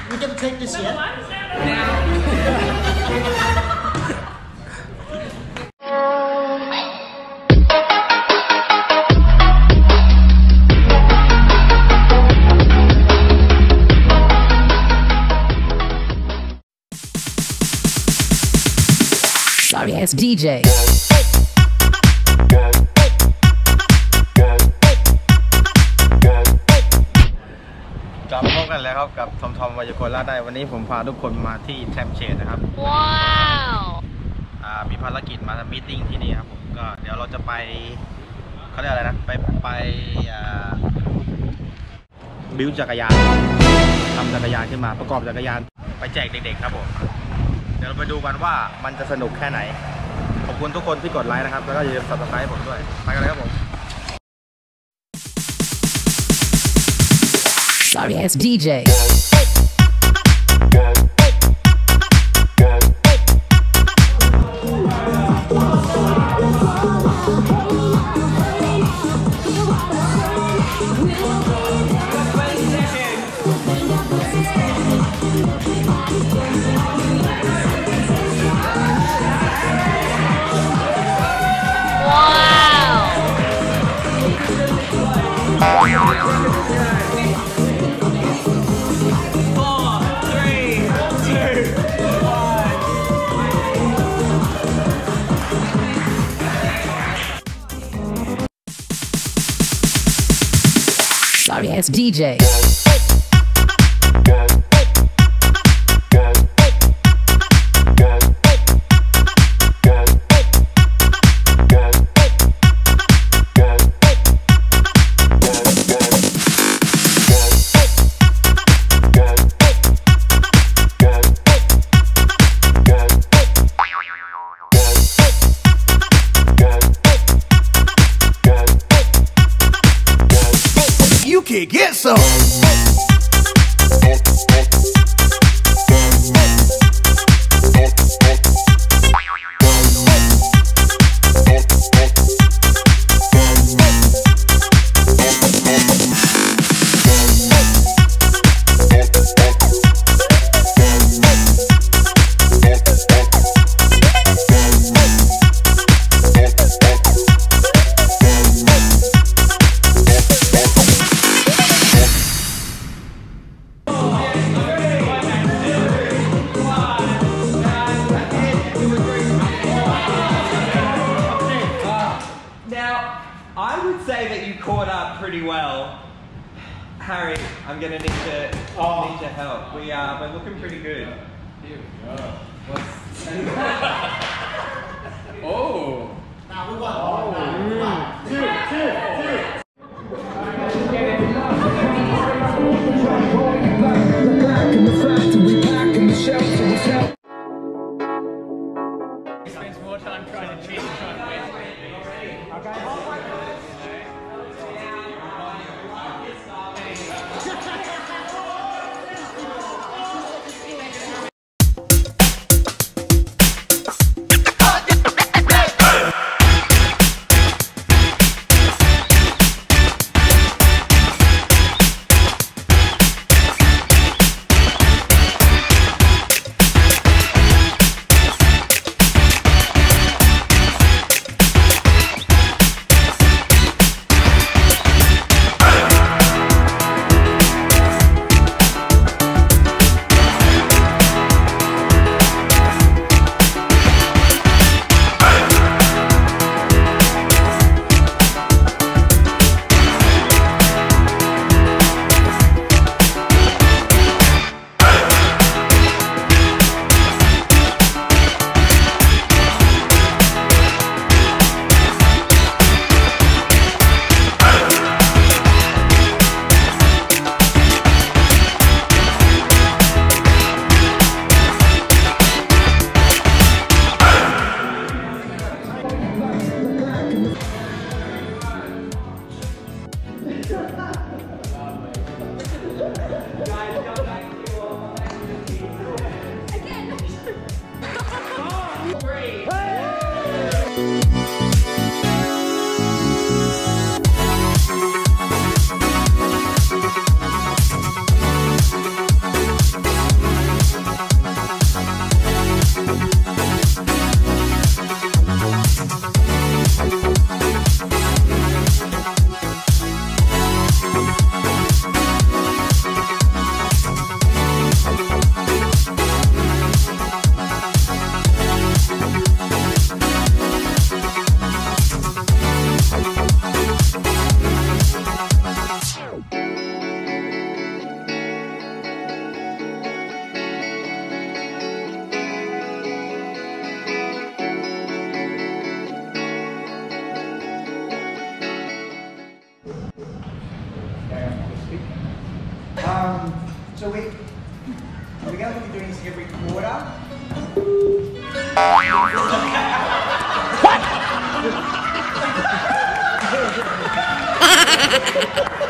We can take this here. Sorry ass DJ. กลับมาพบกันแล้วครับกับทอมทอมวายากลล่าได้วันนี้ผมพาทุกคนมาที่แทมเชดนะครับว้าวมีภารกิจมามีตติ้งที่นี่ครับผมก็เดี๋ยวเราจะไปเขาเรียกอะไรนะไปบิวจักรยานทำจักรยานขึ้นมาประกอบจักรยานไปแจกเด็กๆครับผมเดี๋ยวเราไปดูกันว่ามันจะสนุกแค่ไหนขอบคุณทุกคนที่กดไลค์นะครับแล้วก็อย่าลืม Subscribe ผมด้วยไปกันเลยครับผม Sorry ass DJ. Sorry ass DJ. You can get some. I would say that you caught up pretty well. Harry, I'm gonna need your help. We're looking pretty good. Here we go. Oh. Now we want. Two. Spends more time trying to cheat than trying to win. Okay. do it. We're going to be doing this every quarter. What?